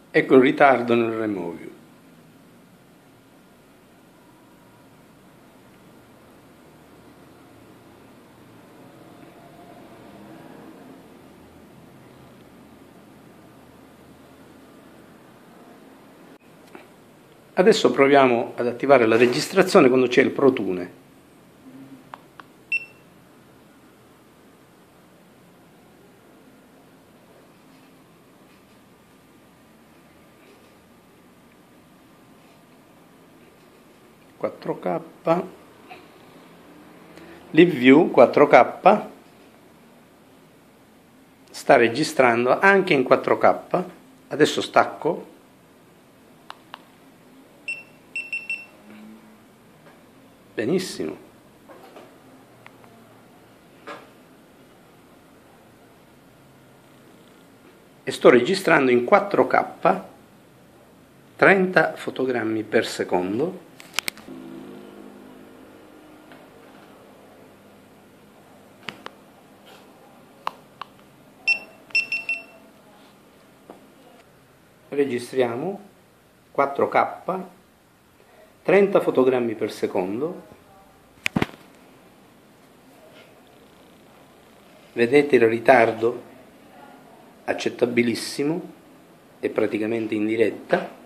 Ecco il ritardo nel removio. Adesso proviamo ad attivare la registrazione quando c'è il protune. (4K) LiveView 4K sta registrando anche in 4K. Adesso stacco. Benissimo. E sto registrando in 4K 30 fotogrammi per secondo. Registriamo 4K 30 fotogrammi per secondo. Vedete il ritardo? Accettabilissimo, è praticamente in diretta.